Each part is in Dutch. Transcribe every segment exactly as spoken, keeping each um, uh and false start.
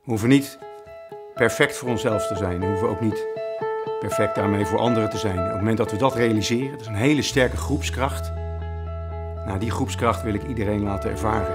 We hoeven niet perfect voor onszelf te zijn. We hoeven ook niet perfect daarmee voor anderen te zijn. Op het moment dat we dat realiseren, dat is een hele sterke groepskracht. Nou, die groepskracht wil ik iedereen laten ervaren.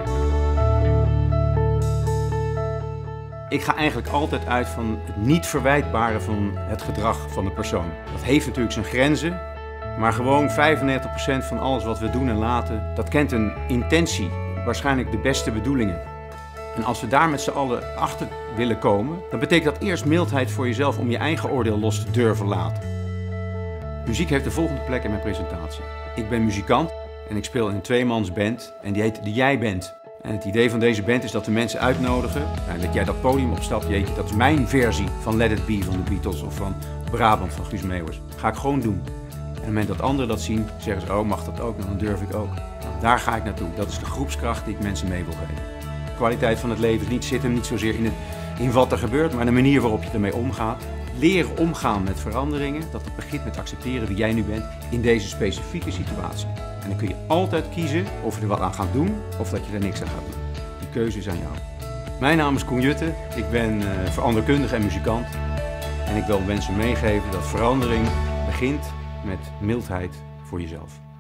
Ik ga eigenlijk altijd uit van het niet verwijtbare van het gedrag van de persoon. Dat heeft natuurlijk zijn grenzen, maar gewoon vijfennegentig procent van alles wat we doen en laten, dat kent een intentie, waarschijnlijk de beste bedoelingen. En als we daar met z'n allen achter willen komen, dan betekent dat eerst mildheid voor jezelf om je eigen oordeel los te durven laten. Muziek heeft de volgende plek in mijn presentatie. Ik ben muzikant en ik speel in een tweemansband en die heet de Jij Band. En het idee van deze band is dat we mensen uitnodigen, en dat jij dat podium opstapt, jeetje, dat is mijn versie van Let It Be van de Beatles of van Brabant van Guus Meeuwis. Dat ga ik gewoon doen. En op het moment dat anderen dat zien, zeggen ze, oh mag dat ook, dan durf ik ook. Nou, daar ga ik naartoe. Dat is de groepskracht die ik mensen mee wil geven. De kwaliteit van het leven niet, zit hem niet zozeer in, het, in wat er gebeurt, maar de manier waarop je ermee omgaat. Leren omgaan met veranderingen, dat het begint met accepteren wie jij nu bent in deze specifieke situatie. En dan kun je altijd kiezen of je er wat aan gaat doen of dat je er niks aan gaat doen. Die keuze is aan jou. Mijn naam is Koen Jutte, ik ben uh, veranderkundige en muzikant. En ik wil mensen meegeven dat verandering begint met mildheid voor jezelf.